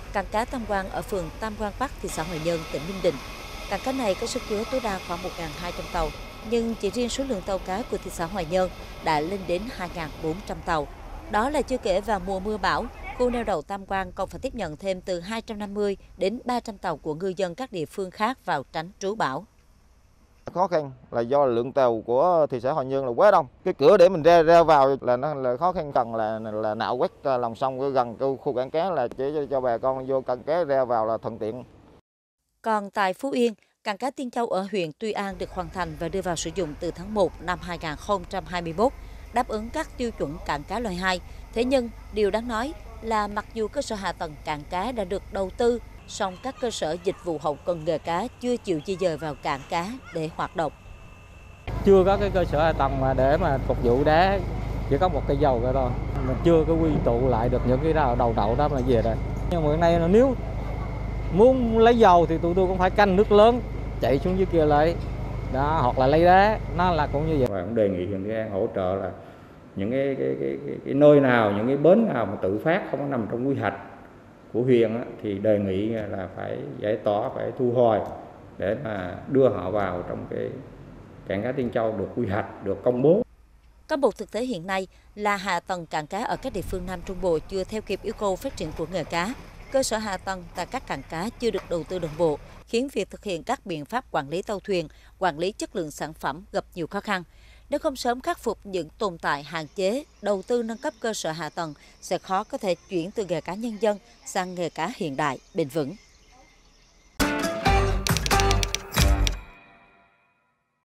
cảng cá Tam Quan ở phường Tam Quan Bắc, thị xã Hoài Nhơn, tỉnh Ninh Định. Cảng cá này có sức chứa tối đa khoảng 1.200 tàu, nhưng chỉ riêng số lượng tàu cá của thị xã Hoài Nhơn đã lên đến 2.400 tàu. Đó là chưa kể vào mùa mưa bão, khu neo đậu Tam Quan còn phải tiếp nhận thêm từ 250 đến 300 tàu của ngư dân các địa phương khác vào tránh trú bão. Khó khăn là do lượng tàu của thị xã Hoài Nhơn là quá đông. Cái cửa để mình ra vào là nó là khó khăn, cần là nạo vét lòng sông gần khu cảng cá là để cho bà con vô cảng cá ra vào là thuận tiện. Còn tại Phú Yên, cảng cá Tiên Châu ở huyện Tuy An được hoàn thành và đưa vào sử dụng từ tháng 1 năm 2021, đáp ứng các tiêu chuẩn cảng cá loại 2. Thế nhưng, điều đáng nói là mặc dù cơ sở hạ tầng cảng cá đã được đầu tư, song các cơ sở dịch vụ hậu cần nghề cá chưa chịu di dời vào cảng cá để hoạt động. Chưa có cái cơ sở hạ tầng mà để mà phục vụ đá, chỉ có một cây dầu thôi. Mình chưa có quy tụ lại được những cái đầu đậu đó mà về đây. Nhưng mà hiện nay nếu muốn lấy dầu thì tụi tôi cũng phải canh nước lớn chạy xuống dưới kia lấy đó, hoặc là lấy đá, nó là cũng như vậy. Và cũng đề nghị huyện Tuy An hỗ trợ là những cái nơi nào, những cái bến nào mà tự phát không có nằm trong quy hoạch của huyện thì đề nghị là phải giải tỏa, phải thu hồi để mà đưa họ vào trong cái cảng cá Tiên Châu được quy hoạch, được công bố. Có một thực tế hiện nay là hạ tầng cảng cá ở các địa phương Nam Trung Bộ chưa theo kịp yêu cầu phát triển của nghề cá. Cơ sở hạ tầng tại các cảng cá chưa được đầu tư đồng bộ, khiến việc thực hiện các biện pháp quản lý tàu thuyền, quản lý chất lượng sản phẩm gặp nhiều khó khăn. Nếu không sớm khắc phục những tồn tại hạn chế, đầu tư nâng cấp cơ sở hạ tầng sẽ khó có thể chuyển từ nghề cá nhân dân sang nghề cá hiện đại, bền vững.